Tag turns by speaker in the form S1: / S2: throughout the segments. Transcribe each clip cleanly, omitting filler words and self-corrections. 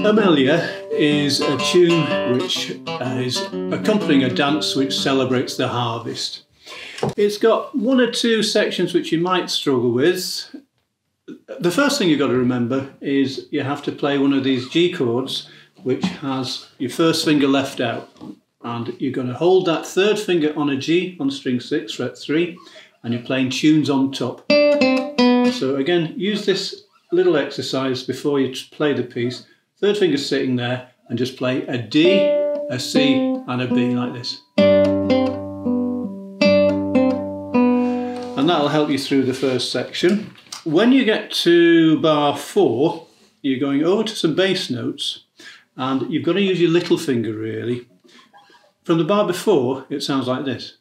S1: Amelia is a tune which is accompanying a dance which celebrates the harvest. It's got one or two sections which you might struggle with. The first thing you've got to remember is you have to play one of these G chords which has your first finger left out, and you're going to hold that third finger on a G on string 6, fret 3, and you're playing tunes on top. So again, use this little exercise before you play the piece. Third finger sitting there, and just play a D, a C and a B like this. And that'll help you through the first section. When you get to bar 4, you're going over to some bass notes, and you've got to use your little finger really. From the bar before, it sounds like this.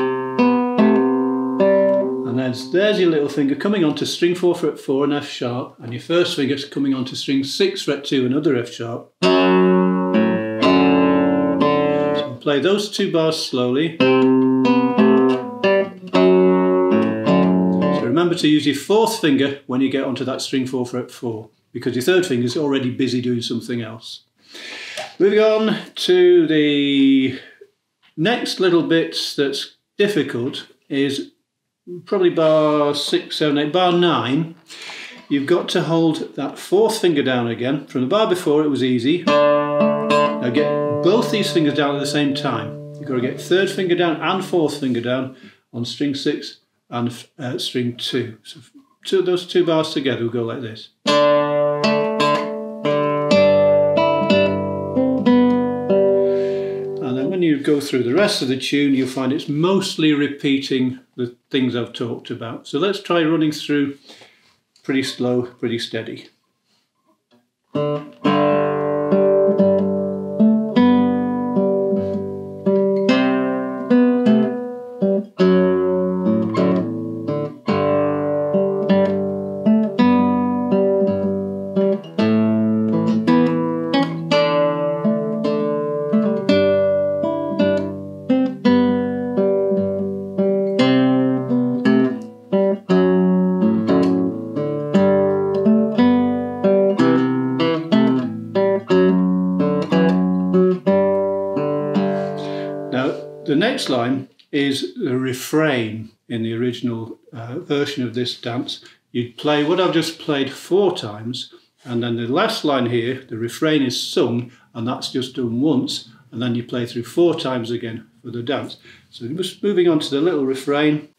S1: And then there's your little finger coming onto string 4, fret 4 and F sharp, and your first finger's coming onto string 6, fret 2 and other F sharp. So play those two bars slowly. So remember to use your fourth finger when you get onto that string 4, fret 4, because your third finger is already busy doing something else. Moving on to the next little bit that's difficult is probably bar 6, 7, 8, bar 9. You've got to hold that fourth finger down again. From the bar before it was easy. Now get both these fingers down at the same time. You've got to get third finger down and fourth finger down on string 6 and string 2. So those two bars together will go like this. When you go through the rest of the tune, you'll find it's mostly repeating the things I've talked about. So let's try running through pretty slow, pretty steady. The next line is the refrain in the original version of this dance. You'd play what I've just played 4 times, and then the last line here, the refrain is sung, and that's just done once, and then you play through 4 times again for the dance. So just moving on to the little refrain.